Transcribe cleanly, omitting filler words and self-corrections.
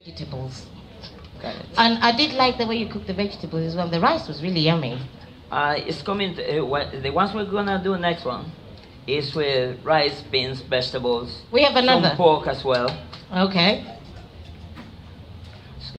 Vegetables. Got it. And I did like the way you cooked the vegetables as well. The rice was really yummy. It's coming. The ones we're gonna do next one is with rice, beans, vegetables. We have another. Some pork as well. Okay.